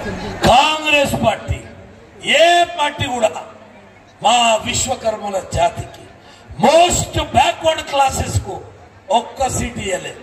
Congress party ఏ party కూడా మా విశ్వకర్మల జాతికి మోస్ట్ బ్యాక్వర్డ్ క్లాసెస్ కు ఒక్క సీట్ ఇయ్యలేదు.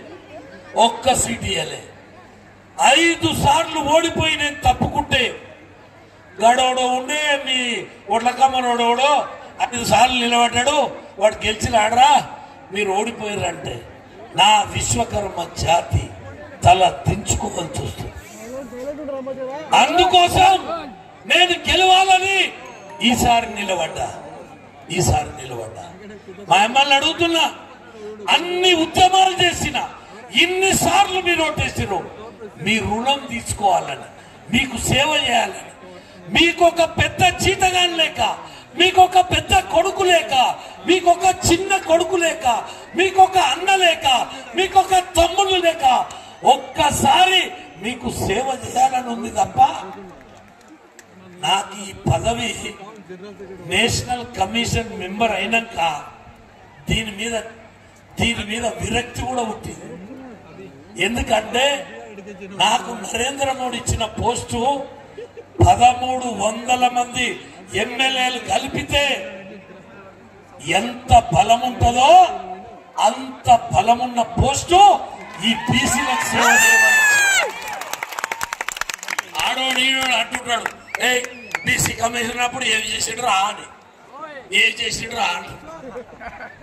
5 సార్లు ఓడిపోయి నేను తప్పుకుంటే గడవడో ఉండే మీ ఒడ్లకమ్మనోడోడో 5 సార్లు నిలబడ్డాడు, వాడు గెలిచిన ఆడరా, మీరు ఓడిపోయారంటే నా విశ్వకర్మ జాతి తల దించుకోవాలని చూస్తుంది. అందుకోసం నేను గెలవాలని ఈసారి నిలబడ్డా. మా అమ్మల్ని అడుగుతున్నా, అన్ని ఉద్యమాలు చేసిన ఇన్నిసార్లు మీరు ఓటేసిరు, మీ రుణం తీసుకోవాలని, మీకు సేవ చేయాలని, మీకు ఒక పెద్ద జీతగాని లేక, మీకు ఒక పెద్ద కొడుకు లేక, మీకు ఒక చిన్న కొడుకు లేక, మీకు ఒక అన్న లేక, మీకు ఒక తమ్ముళ్ళు లేక ఒక్కసారి మీకు సేవ చేయాలని ఉంది తప్ప నాకు ఈ పదవి నేషనల్ కమిషన్ మెంబర్ అయినాక దీని మీద విరక్తి కూడా పుట్టింది. ఎందుకంటే నాకు నరేంద్ర మోడీ ఇచ్చిన పోస్టు 1300 మంది ఎమ్మెల్యేలు కలిపితే ఎంత బలం ఉంటుందో అంత బలమున్న పోస్టు ఈ బీసీలకు సేవ చేయమని. ఆడోడు ఈడోడు అంటుంటాడు, ఏ బీసీ కమిషన్ అప్పుడు ఏం చేసిండ్రా అని.